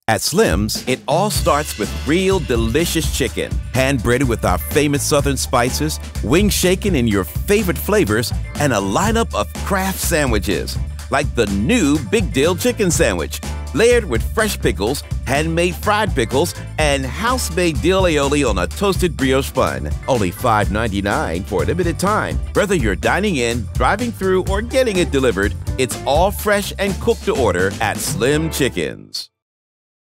At Slim's, it all starts with real delicious chicken, hand-breaded with our famous southern spices, wings shaken in your favorite flavors, and a lineup of craft sandwiches, like the new Big Dill chicken sandwich, layered with fresh pickles, handmade fried pickles, and house-made dill aioli on a toasted brioche bun. Only $5.99 for a limited time. Whether you're dining in, driving through, or getting it delivered, it's all fresh and cooked to order at Slim Chickens.